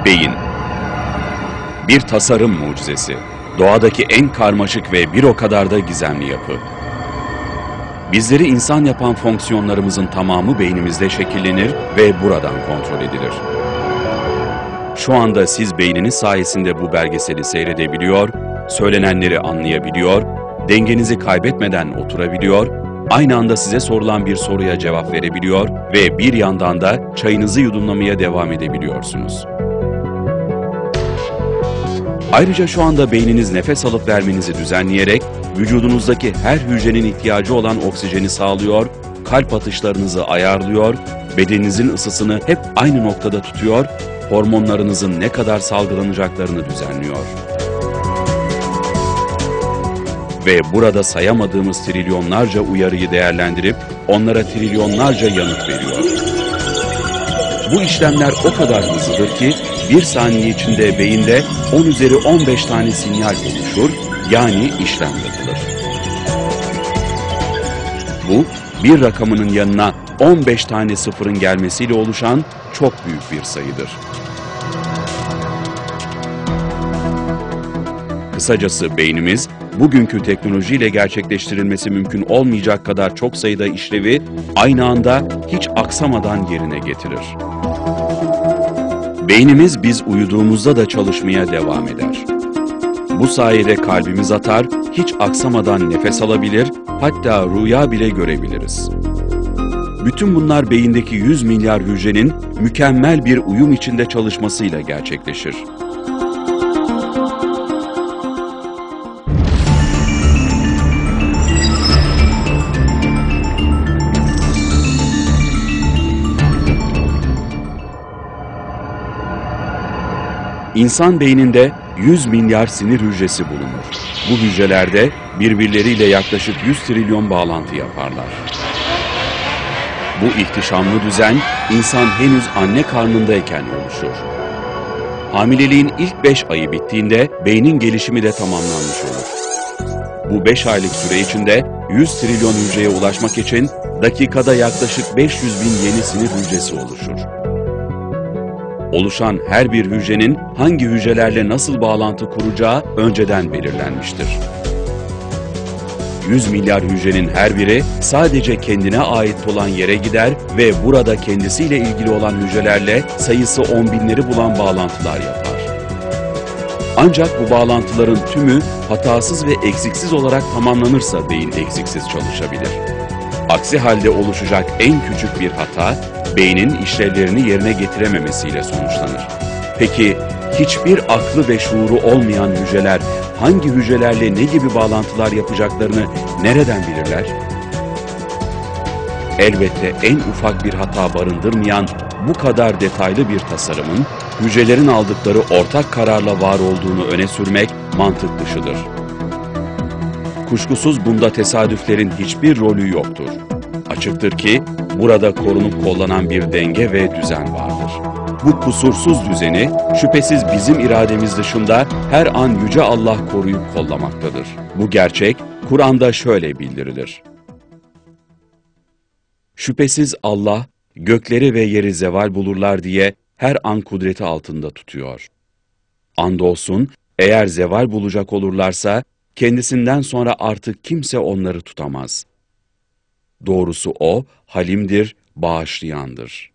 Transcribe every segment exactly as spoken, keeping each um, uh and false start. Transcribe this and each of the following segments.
Beyin. Bir tasarım mucizesi. Doğadaki en karmaşık ve bir o kadar da gizemli yapı. Bizleri insan yapan fonksiyonlarımızın tamamı beynimizde şekillenir ve buradan kontrol edilir. Şu anda siz beyniniz sayesinde bu belgeseli seyredebiliyor, söylenenleri anlayabiliyor, dengenizi kaybetmeden oturabiliyor, aynı anda size sorulan bir soruya cevap verebiliyor ve bir yandan da çayınızı yudumlamaya devam edebiliyorsunuz. Ayrıca şu anda beyniniz nefes alıp vermenizi düzenleyerek vücudunuzdaki her hücrenin ihtiyacı olan oksijeni sağlıyor, kalp atışlarınızı ayarlıyor, bedeninizin ısısını hep aynı noktada tutuyor, hormonlarınızın ne kadar salgılanacaklarını düzenliyor. Ve burada sayamadığımız trilyonlarca uyarıyı değerlendirip onlara trilyonlarca yanıt veriyor. Bu işlemler o kadar hızlıdır ki bir saniye içinde beyinde on üzeri on beş tane sinyal oluşur, yani işlem yapılır. Bu, bir rakamının yanına on beş tane sıfırın gelmesiyle oluşan çok büyük bir sayıdır. Kısacası beynimiz, bugünkü teknolojiyle gerçekleştirilmesi mümkün olmayacak kadar çok sayıda işlevi aynı anda hiç aksamadan yerine getirir. Beynimiz biz uyuduğumuzda da çalışmaya devam eder. Bu sayede kalbimiz atar, hiç aksamadan nefes alabilir, hatta rüya bile görebiliriz. Bütün bunlar beyindeki yüz milyar hücrenin mükemmel bir uyum içinde çalışmasıyla gerçekleşir. İnsan beyninde yüz milyar sinir hücresi bulunur. Bu hücrelerde birbirleriyle yaklaşık yüz trilyon bağlantı yaparlar. Bu ihtişamlı düzen, insan henüz anne karnındayken oluşur. Hamileliğin ilk beş ayı bittiğinde beynin gelişimi de tamamlanmış olur. Bu beş aylık süre içinde yüz trilyon hücreye ulaşmak için dakikada yaklaşık beş yüz bin yeni sinir hücresi oluşur. Oluşan her bir hücrenin hangi hücrelerle nasıl bağlantı kuracağı önceden belirlenmiştir. yüz milyar hücrenin her biri sadece kendine ait olan yere gider ve burada kendisiyle ilgili olan hücrelerle sayısı on binleri bulan bağlantılar yapar. Ancak bu bağlantıların tümü hatasız ve eksiksiz olarak tamamlanırsa beyin eksiksiz çalışabilir. Aksi halde oluşacak en küçük bir hata, beynin işlevlerini yerine getirememesiyle sonuçlanır. Peki, hiçbir aklı ve şuuru olmayan hücreler hangi hücrelerle ne gibi bağlantılar yapacaklarını nereden bilirler? Elbette en ufak bir hata barındırmayan bu kadar detaylı bir tasarımın, hücrelerin aldıkları ortak kararla var olduğunu öne sürmek mantık dışıdır. Kuşkusuz bunda tesadüflerin hiçbir rolü yoktur. Açıktır ki burada korunup kollanan bir denge ve düzen vardır. Bu kusursuz düzeni şüphesiz bizim irademiz dışında her an Yüce Allah koruyup kollamaktadır. Bu gerçek Kur'an'da şöyle bildirilir. Şüphesiz Allah gökleri ve yeri zeval bulurlar diye her an kudreti altında tutuyor. Andolsun eğer zeval bulacak olurlarsa kendisinden sonra artık kimse onları tutamaz. Doğrusu O, halimdir, bağışlayandır.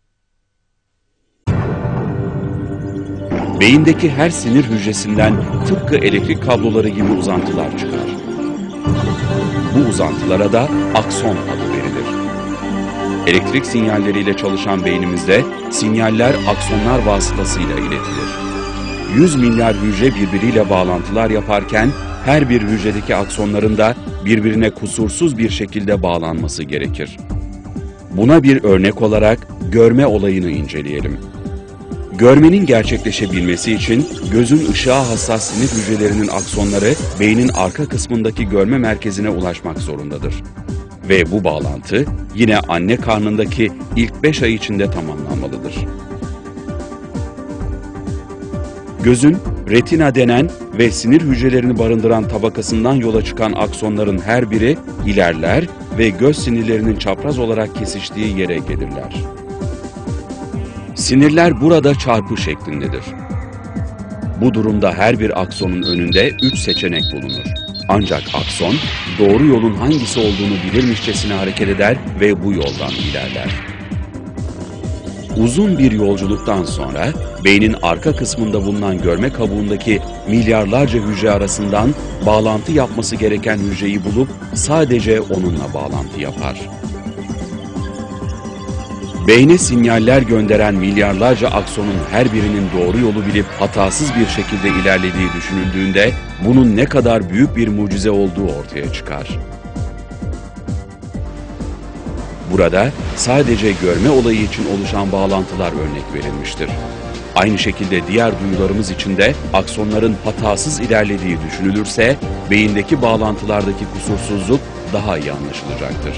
Beyindeki her sinir hücresinden tıpkı elektrik kabloları gibi uzantılar çıkar. Bu uzantılara da akson adı verilir. Elektrik sinyalleriyle çalışan beynimizde sinyaller aksonlar vasıtasıyla iletilir. yüz milyar hücre birbiriyle bağlantılar yaparken her bir hücredeki aksonların da birbirine kusursuz bir şekilde bağlanması gerekir. Buna bir örnek olarak görme olayını inceleyelim. Görmenin gerçekleşebilmesi için gözün ışığa hassas sinir hücrelerinin aksonları beynin arka kısmındaki görme merkezine ulaşmak zorundadır. Ve bu bağlantı yine anne karnındaki ilk beş ay içinde tamamlanmalıdır. Gözün retina denen ve sinir hücrelerini barındıran tabakasından yola çıkan aksonların her biri ilerler ve göz sinirlerinin çapraz olarak kesiştiği yere gelirler. Sinirler burada çarpı şeklindedir. Bu durumda her bir aksonun önünde üç seçenek bulunur. Ancak akson, doğru yolun hangisi olduğunu bilirmişçesine hareket eder ve bu yoldan ilerler. Uzun bir yolculuktan sonra, beynin arka kısmında bulunan görme kabuğundaki milyarlarca hücre arasından bağlantı yapması gereken hücreyi bulup sadece onunla bağlantı yapar. Beyne sinyaller gönderen milyarlarca aksonun her birinin doğru yolu bilip hatasız bir şekilde ilerlediği düşünüldüğünde bunun ne kadar büyük bir mucize olduğu ortaya çıkar. Burada sadece görme olayı için oluşan bağlantılar örnek verilmiştir. Aynı şekilde diğer duyularımız için de aksonların hatasız ilerlediği düşünülürse beyindeki bağlantılardaki kusursuzluk daha iyi anlaşılacaktır.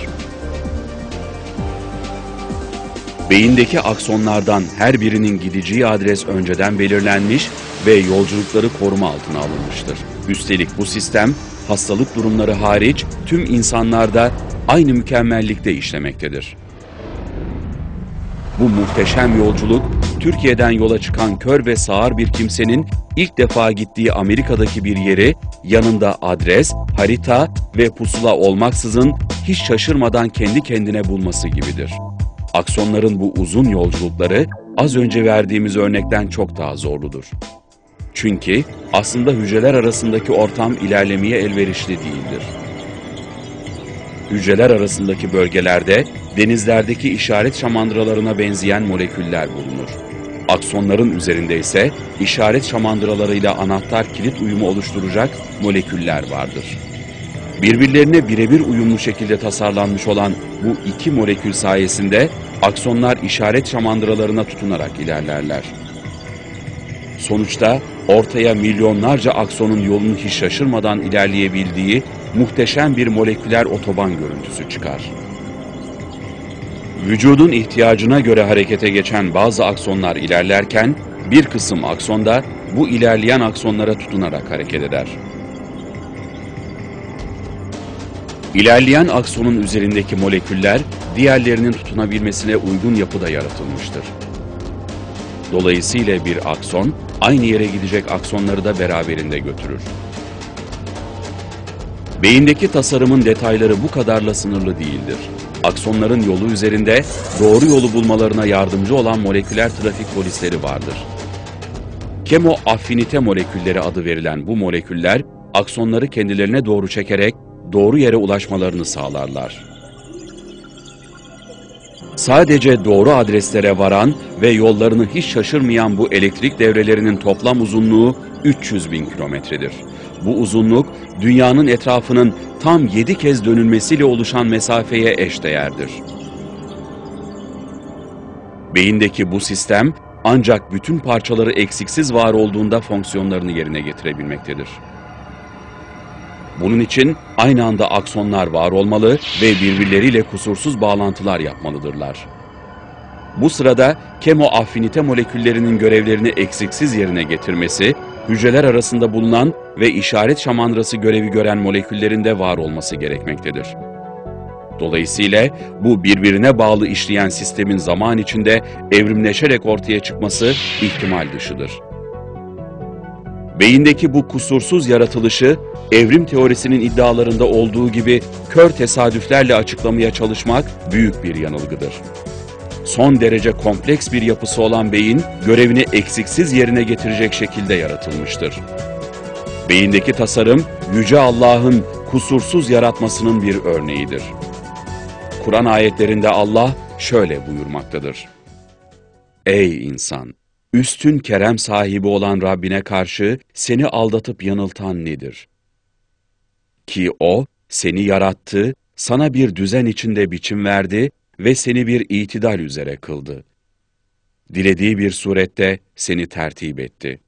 Beyindeki aksonlardan her birinin gideceği adres önceden belirlenmiş ve yolculukları koruma altına alınmıştır. Üstelik bu sistem hastalık durumları hariç tüm insanlarda aynı mükemmellikte işlemektedir. Bu muhteşem yolculuk, Türkiye'den yola çıkan kör ve sağır bir kimsenin ilk defa gittiği Amerika'daki bir yeri yanında adres, harita ve pusula olmaksızın hiç şaşırmadan kendi kendine bulması gibidir. Aksonların bu uzun yolculukları az önce verdiğimiz örnekten çok daha zorludur. Çünkü aslında hücreler arasındaki ortam ilerlemeye elverişli değildir. Hücreler arasındaki bölgelerde denizlerdeki işaret şamandıralarına benzeyen moleküller bulunur. Aksonların üzerinde ise işaret şamandıralarıyla anahtar kilit uyumu oluşturacak moleküller vardır. Birbirlerine birebir uyumlu şekilde tasarlanmış olan bu iki molekül sayesinde aksonlar işaret şamandıralarına tutunarak ilerlerler. Sonuçta ortaya milyonlarca aksonun yolunu hiç şaşırmadan ilerleyebildiği muhteşem bir moleküler otoban görüntüsü çıkar. Vücudun ihtiyacına göre harekete geçen bazı aksonlar ilerlerken bir kısım akson da bu ilerleyen aksonlara tutunarak hareket eder. İlerleyen aksonun üzerindeki moleküller diğerlerinin tutunabilmesine uygun yapıda yaratılmıştır. Dolayısıyla bir akson aynı yere gidecek aksonları da beraberinde götürür. Beyindeki tasarımın detayları bu kadarla sınırlı değildir. Aksonların yolu üzerinde doğru yolu bulmalarına yardımcı olan moleküler trafik polisleri vardır. Kemoaffinite molekülleri adı verilen bu moleküller aksonları kendilerine doğru çekerek doğru yere ulaşmalarını sağlarlar. Sadece doğru adreslere varan ve yollarını hiç şaşırmayan bu elektrik devrelerinin toplam uzunluğu üç yüz bin kilometredir. Bu uzunluk, dünyanın etrafının tam yedi kez dönülmesiyle oluşan mesafeye eşdeğerdir. Beyindeki bu sistem, ancak bütün parçaları eksiksiz var olduğunda fonksiyonlarını yerine getirebilmektedir. Bunun için aynı anda aksonlar var olmalı ve birbirleriyle kusursuz bağlantılar yapmalıdırlar. Bu sırada kemoaffinite moleküllerinin görevlerini eksiksiz yerine getirmesi, hücreler arasında bulunan ve işaret şamandırası görevi gören moleküllerin de var olması gerekmektedir. Dolayısıyla bu birbirine bağlı işleyen sistemin zaman içinde evrimleşerek ortaya çıkması ihtimal dışıdır. Beyindeki bu kusursuz yaratılışı, evrim teorisinin iddialarında olduğu gibi kör tesadüflerle açıklamaya çalışmak büyük bir yanılgıdır. Son derece kompleks bir yapısı olan beyin, görevini eksiksiz yerine getirecek şekilde yaratılmıştır. Beyindeki tasarım, Yüce Allah'ın kusursuz yaratmasının bir örneğidir. Kur'an ayetlerinde Allah şöyle buyurmaktadır: Ey insan! Üstün kerem sahibi olan Rabbine karşı seni aldatıp yanıltan nedir? Ki O, seni yarattı, sana bir düzen içinde biçim verdi ve seni bir itidal üzere kıldı. Dilediği bir surette seni tertip etti.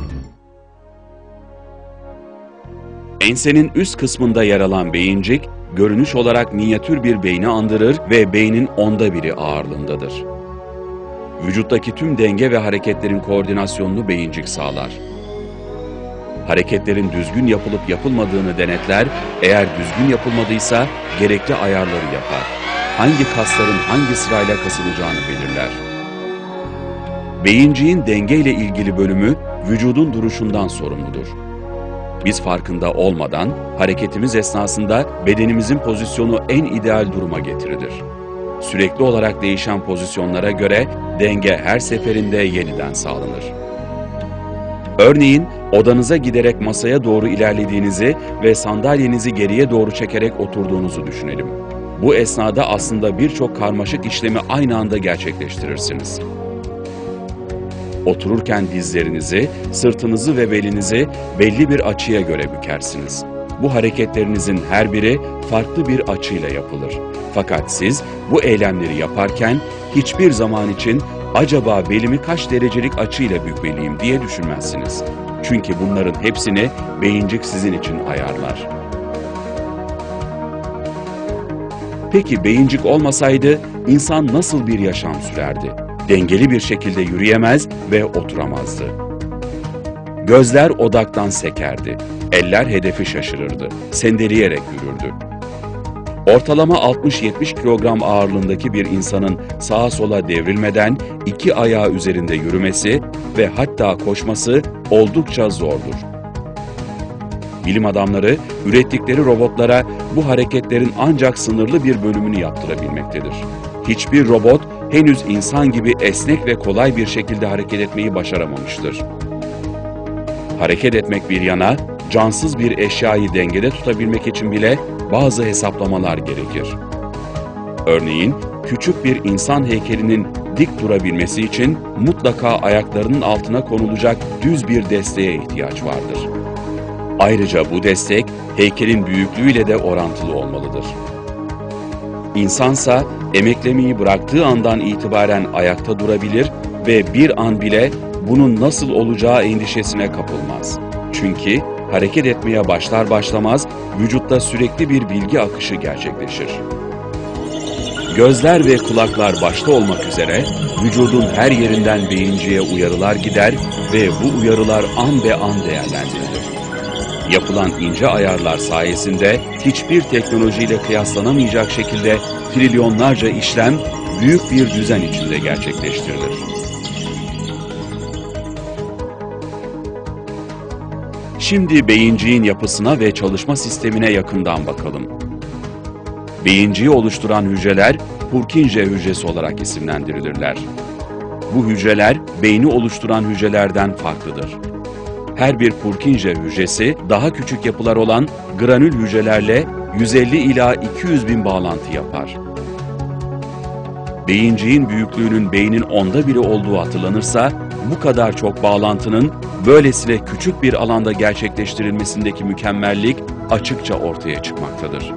Ensenin üst kısmında yer alan beyincik, görünüş olarak minyatür bir beyni andırır ve beynin onda biri ağırlığındadır. Vücuttaki tüm denge ve hareketlerin koordinasyonunu beyincik sağlar. Hareketlerin düzgün yapılıp yapılmadığını denetler, eğer düzgün yapılmadıysa gerekli ayarları yapar. Hangi kasların hangi sırayla kasılacağını belirler. Beyinciğin denge ile ilgili bölümü vücudun duruşundan sorumludur. Biz farkında olmadan hareketimiz esnasında bedenimizin pozisyonu en ideal duruma getirilir. Sürekli olarak değişen pozisyonlara göre denge her seferinde yeniden sağlanır. Örneğin odanıza giderek masaya doğru ilerlediğinizi ve sandalyenizi geriye doğru çekerek oturduğunuzu düşünelim. Bu esnada aslında birçok karmaşık işlemi aynı anda gerçekleştirirsiniz. Otururken dizlerinizi, sırtınızı ve belinizi belli bir açıya göre bükersiniz. Bu hareketlerinizin her biri farklı bir açıyla yapılır. Fakat siz bu eylemleri yaparken hiçbir zaman için acaba belimi kaç derecelik açıyla bükmeliyim diye düşünmezsiniz. Çünkü bunların hepsini beyincik sizin için ayarlar. Peki beyincik olmasaydı insan nasıl bir yaşam sürerdi? Dengeli bir şekilde yürüyemez ve oturamazdı. Gözler odaktan sekerdi. Eller hedefi şaşırırdı. Sendeleyerek yürürdü. Ortalama altmış yetmiş kilogram ağırlığındaki bir insanın sağa sola devrilmeden iki ayağı üzerinde yürümesi ve hatta koşması oldukça zordur. Bilim adamları ürettikleri robotlara bu hareketlerin ancak sınırlı bir bölümünü yaptırabilmektedir. Hiçbir robot henüz insan gibi esnek ve kolay bir şekilde hareket etmeyi başaramamıştır. Hareket etmek bir yana, cansız bir eşyayı dengede tutabilmek için bile bazı hesaplamalar gerekir. Örneğin, küçük bir insan heykelinin dik durabilmesi için mutlaka ayaklarının altına konulacak düz bir desteğe ihtiyaç vardır. Ayrıca bu destek, heykelin büyüklüğüyle de orantılı olmalıdır. İnsansa emeklemeyi bıraktığı andan itibaren ayakta durabilir ve bir an bile bunun nasıl olacağı endişesine kapılmaz. Çünkü hareket etmeye başlar başlamaz vücutta sürekli bir bilgi akışı gerçekleşir. Gözler ve kulaklar başta olmak üzere vücudun her yerinden beyinciğe uyarılar gider ve bu uyarılar an be an değerlendirilir. Yapılan ince ayarlar sayesinde hiçbir teknolojiyle kıyaslanamayacak şekilde trilyonlarca işlem büyük bir düzen içinde gerçekleştirilir. Şimdi beyinciğin yapısına ve çalışma sistemine yakından bakalım. Beyinciği oluşturan hücreler Purkinje hücresi olarak isimlendirilirler. Bu hücreler beyni oluşturan hücrelerden farklıdır. Her bir Purkinje hücresi daha küçük yapılar olan granül hücrelerle yüz elli ila iki yüz bin bağlantı yapar. Beyinciğin büyüklüğünün beynin onda biri olduğu hatırlanırsa, bu kadar çok bağlantının böylesine küçük bir alanda gerçekleştirilmesindeki mükemmellik açıkça ortaya çıkmaktadır.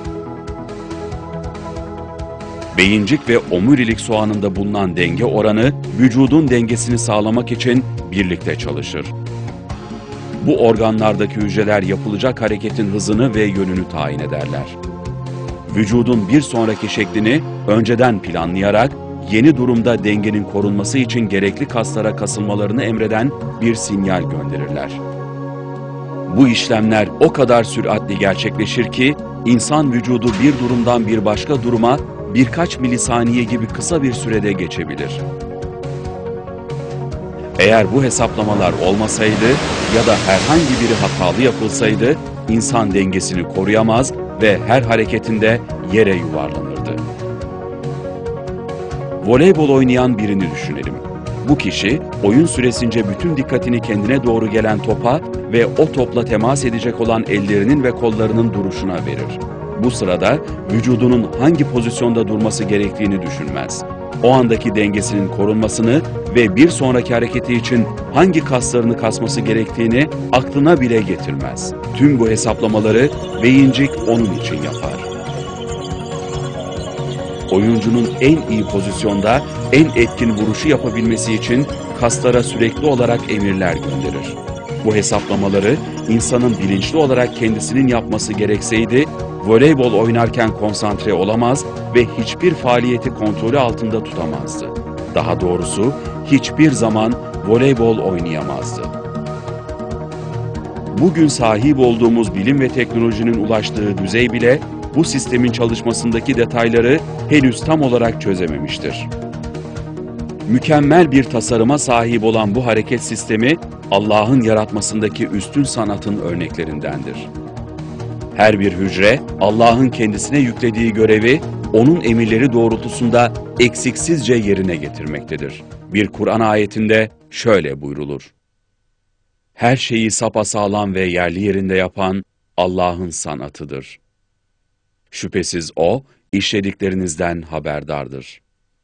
Beyincik ve omurilik soğanında bulunan denge oranı, vücudun dengesini sağlamak için birlikte çalışır. Bu organlardaki hücreler yapılacak hareketin hızını ve yönünü tayin ederler. Vücudun bir sonraki şeklini önceden planlayarak, yeni durumda dengenin korunması için gerekli kaslara kasılmalarını emreden bir sinyal gönderirler. Bu işlemler o kadar süratli gerçekleşir ki, insan vücudu bir durumdan bir başka duruma birkaç milisaniye gibi kısa bir sürede geçebilir. Eğer bu hesaplamalar olmasaydı ya da herhangi biri hatalı yapılsaydı, insan dengesini koruyamaz ve her hareketinde yere yuvarlanırdı. Voleybol oynayan birini düşünelim. Bu kişi, oyun süresince bütün dikkatini kendine doğru gelen topa ve o topla temas edecek olan ellerinin ve kollarının duruşuna verir. Bu sırada vücudunun hangi pozisyonda durması gerektiğini düşünmez. O andaki dengesinin korunmasını ve bir sonraki hareketi için hangi kaslarını kasması gerektiğini aklına bile getirmez. Tüm bu hesaplamaları beyincik onun için yapar. Oyuncunun en iyi pozisyonda en etkin vuruşu yapabilmesi için kaslara sürekli olarak emirler gönderir. Bu hesaplamaları insanın bilinçli olarak kendisinin yapması gerekseydi, voleybol oynarken konsantre olamaz ve hiçbir faaliyeti kontrolü altında tutamazdı. Daha doğrusu hiçbir zaman voleybol oynayamazdı. Bugün sahip olduğumuz bilim ve teknolojinin ulaştığı düzey bile bu sistemin çalışmasındaki detayları henüz tam olarak çözememiştir. Mükemmel bir tasarıma sahip olan bu hareket sistemi Allah'ın yaratmasındaki üstün sanatın örneklerindendir. Her bir hücre Allah'ın kendisine yüklediği görevi onun emirleri doğrultusunda eksiksizce yerine getirmektedir. Bir Kur'an ayetinde şöyle buyrulur: her şeyi sapasağlam ve yerli yerinde yapan Allah'ın sanatıdır. Şüphesiz O, işlediklerinizden haberdardır.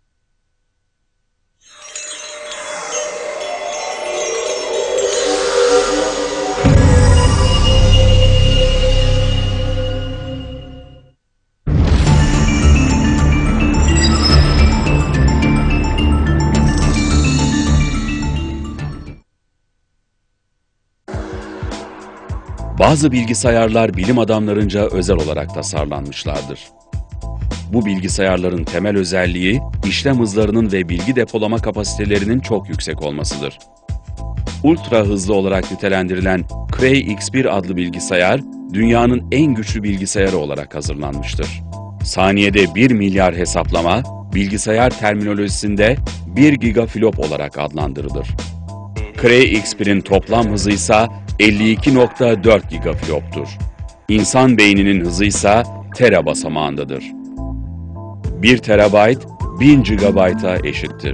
Bazı bilgisayarlar bilim adamlarınca özel olarak tasarlanmışlardır. Bu bilgisayarların temel özelliği, işlem hızlarının ve bilgi depolama kapasitelerinin çok yüksek olmasıdır. Ultra hızlı olarak nitelendirilen Cray X bir adlı bilgisayar, dünyanın en güçlü bilgisayarı olarak hazırlanmıştır. Saniyede bir milyar hesaplama, bilgisayar terminolojisinde bir gigaflop olarak adlandırılır. Cray X bir'in toplam hızı ise elli iki nokta dört gigaflop'tur. İnsan beyninin hızı ise tera basamağındadır. bir terabayt, bin gigabayta eşittir.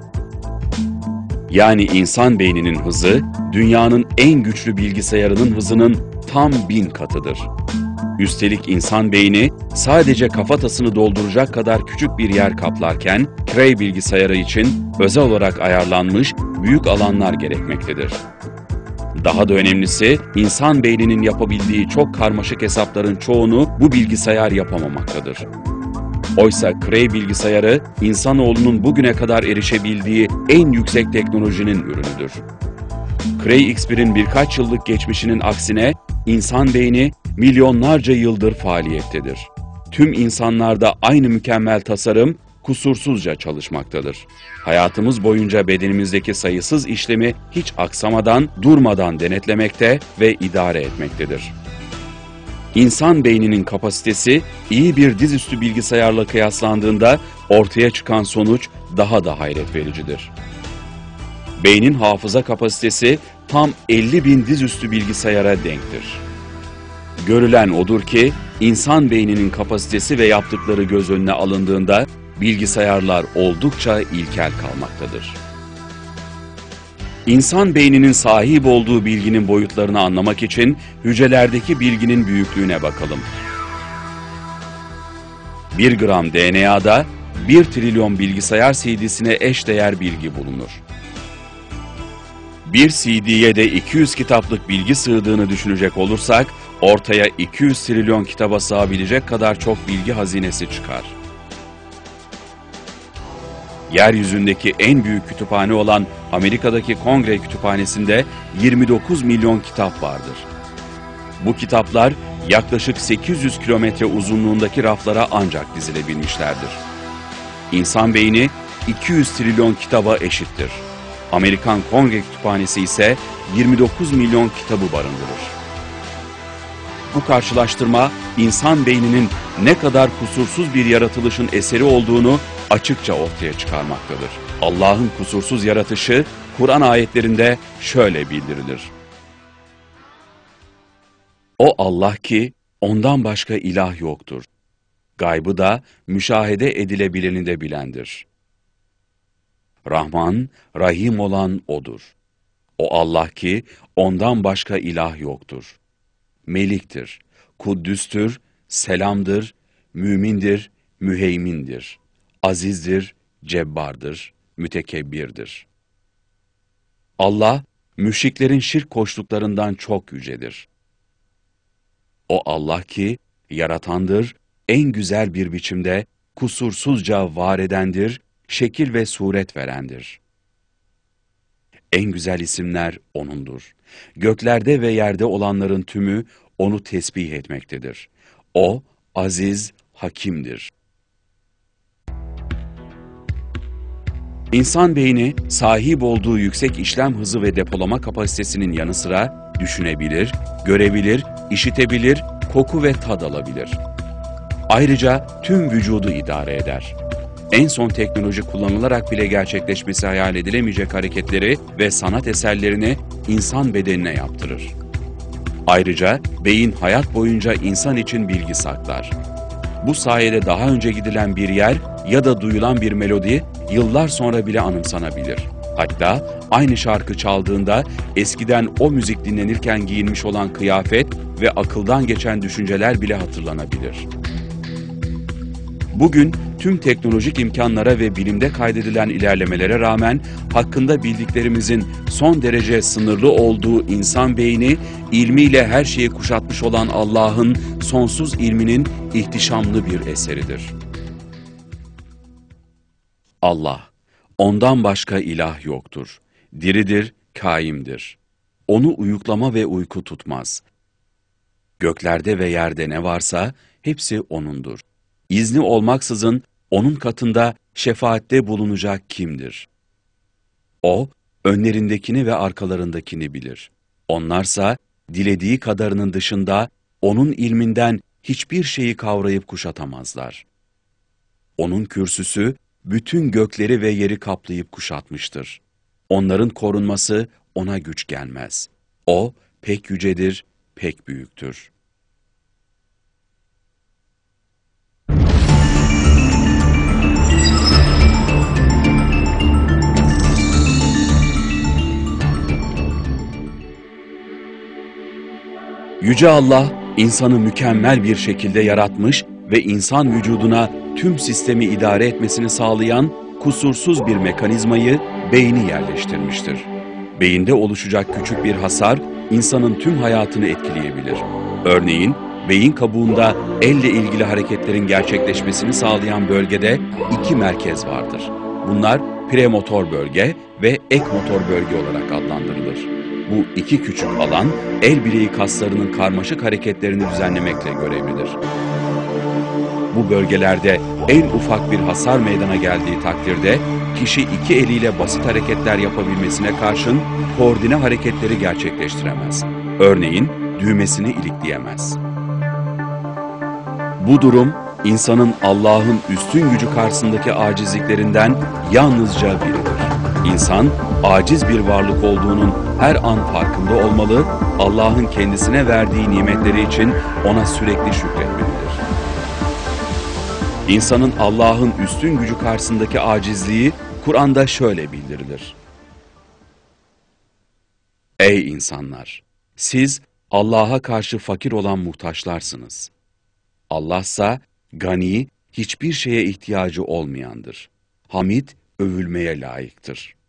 Yani insan beyninin hızı, dünyanın en güçlü bilgisayarının hızının tam bin katıdır. Üstelik insan beyni sadece kafatasını dolduracak kadar küçük bir yer kaplarken, Cray bilgisayarı için özel olarak ayarlanmış büyük alanlar gerekmektedir. Daha da önemlisi, insan beyninin yapabildiği çok karmaşık hesapların çoğunu bu bilgisayar yapamamaktadır. Oysa Cray bilgisayarı, insanoğlunun bugüne kadar erişebildiği en yüksek teknolojinin ürünüdür. Cray X bir'in birkaç yıllık geçmişinin aksine, insan beyni milyonlarca yıldır faaliyettedir. Tüm insanlarda aynı mükemmel tasarım, kusursuzca çalışmaktadır. Hayatımız boyunca bedenimizdeki sayısız işlemi hiç aksamadan, durmadan denetlemekte ve idare etmektedir. İnsan beyninin kapasitesi, iyi bir dizüstü bilgisayarla kıyaslandığında ortaya çıkan sonuç daha da hayret vericidir. Beynin hafıza kapasitesi tam elli bin dizüstü bilgisayara denktir. Görülen odur ki, insan beyninin kapasitesi ve yaptıkları göz önüne alındığında, bilgisayarlar oldukça ilkel kalmaktadır. İnsan beyninin sahip olduğu bilginin boyutlarını anlamak için hücrelerdeki bilginin büyüklüğüne bakalım. bir gram D N A'da bir trilyon bilgisayar C D'sine eşdeğer bilgi bulunur. Bir C D'ye de iki yüz kitaplık bilgi sığdığını düşünecek olursak, ortaya iki yüz trilyon kitaba sığabilecek kadar çok bilgi hazinesi çıkar. Yeryüzündeki en büyük kütüphane olan Amerika'daki Kongre Kütüphanesi'nde yirmi dokuz milyon kitap vardır. Bu kitaplar yaklaşık sekiz yüz kilometre uzunluğundaki raflara ancak dizilebilmişlerdir. İnsan beyni iki yüz trilyon kitaba eşittir. Amerikan Kongre Kütüphanesi ise yirmi dokuz milyon kitabı barındırır. Bu karşılaştırma, insan beyninin ne kadar kusursuz bir yaratılışın eseri olduğunu açıkça ortaya çıkarmaktadır. Allah'ın kusursuz yaratışı, Kur'an ayetlerinde şöyle bildirilir: O Allah ki, ondan başka ilah yoktur. Gaybı da, müşahede edilebileni de bilendir. Rahman, Rahim olan O'dur. O Allah ki, ondan başka ilah yoktur. Meliktir, Kuddüstür, Selamdır, Mümindir, Müheymindir, Azizdir, Cebbardır, Mütekebbirdir. Allah, müşriklerin şirk koştuklarından çok yücedir. O Allah ki, yaratandır, en güzel bir biçimde, kusursuzca var edendir, şekil ve suret verendir. En güzel isimler O'nundur. Göklerde ve yerde olanların tümü O'nu tesbih etmektedir. O, aziz, hakimdir. İnsan beyni, sahip olduğu yüksek işlem hızı ve depolama kapasitesinin yanı sıra düşünebilir, görebilir, işitebilir, koku ve tad alabilir. Ayrıca tüm vücudu idare eder. En son teknoloji kullanılarak bile gerçekleşmesi hayal edilemeyecek hareketleri ve sanat eserlerini insan bedenine yaptırır. Ayrıca beyin hayat boyunca insan için bilgi saklar. Bu sayede daha önce gidilen bir yer ya da duyulan bir melodi yıllar sonra bile anımsanabilir. Hatta aynı şarkı çaldığında eskiden o müzik dinlenirken giyinmiş olan kıyafet ve akıldan geçen düşünceler bile hatırlanabilir. Bugün tüm teknolojik imkanlara ve bilimde kaydedilen ilerlemelere rağmen hakkında bildiklerimizin son derece sınırlı olduğu insan beyni, ilmiyle her şeyi kuşatmış olan Allah'ın sonsuz ilminin ihtişamlı bir eseridir. Allah, ondan başka ilah yoktur. Diridir, kaimdir. Onu uyuklama ve uyku tutmaz. Göklerde ve yerde ne varsa hepsi O'nundur. İzni olmaksızın O'nun katında şefaatte bulunacak kimdir? O, önlerindekini ve arkalarındakini bilir. Onlarsa dilediği kadarının dışında O'nun ilminden hiçbir şeyi kavrayıp kuşatamazlar. O'nun kürsüsü bütün gökleri ve yeri kaplayıp kuşatmıştır. Onların korunması O'na güç gelmez. O pek yücedir, pek büyüktür. Yüce Allah, insanı mükemmel bir şekilde yaratmış ve insan vücuduna tüm sistemi idare etmesini sağlayan kusursuz bir mekanizmayı, beyni yerleştirmiştir. Beyinde oluşacak küçük bir hasar, insanın tüm hayatını etkileyebilir. Örneğin, beyin kabuğunda elle ilgili hareketlerin gerçekleşmesini sağlayan bölgede iki merkez vardır. Bunlar premotor bölge ve ekmotor bölge olarak adlandırılır. Bu iki küçük alan, el bileği kaslarının karmaşık hareketlerini düzenlemekle görevlidir. Bu bölgelerde en ufak bir hasar meydana geldiği takdirde, kişi iki eliyle basit hareketler yapabilmesine karşın koordine hareketleri gerçekleştiremez. Örneğin, düğmesini ilikleyemez. Bu durum, insanın Allah'ın üstün gücü karşısındaki acizliklerinden yalnızca biridir. İnsan, aciz bir varlık olduğunun her an farkında olmalı, Allah'ın kendisine verdiği nimetleri için O'na sürekli şükretmelidir. İnsanın Allah'ın üstün gücü karşısındaki acizliği, Kur'an'da şöyle bildirilir. Ey insanlar! Siz Allah'a karşı fakir olan muhtaçlarsınız. Allah'sa gani, hiçbir şeye ihtiyacı olmayandır. Hamid, övülmeye layıktır.